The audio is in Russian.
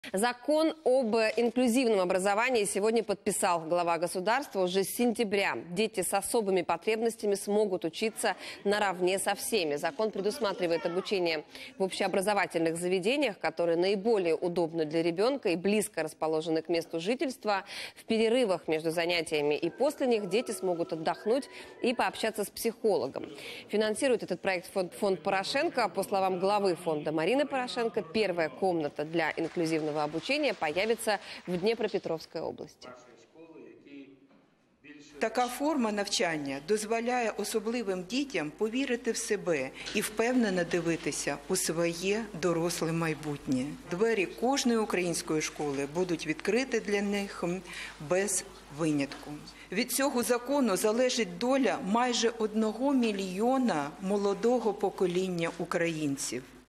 Закон об инклюзивном образовании сегодня подписал глава государства. Уже с сентября дети с особыми потребностями смогут учиться наравне со всеми. Закон предусматривает обучение в общеобразовательных заведениях, которые наиболее удобны для ребенка и близко расположены к месту жительства. В перерывах между занятиями и после них дети смогут отдохнуть и пообщаться с психологом. Финансирует этот проект фонд Порошенко. По словам главы фонда Марины Порошенко, первая комната для инклюзивного обучения появится в Дніпропетровській області. Така форма навчання дозволяє особливим дітям повірити в себе і впевнено дивитися у своє доросле майбутнє. Двері кожної української школи будуть відкриті для них без винятку. Від цього закону залежить доля майже 1 мільйона молодого покоління українців.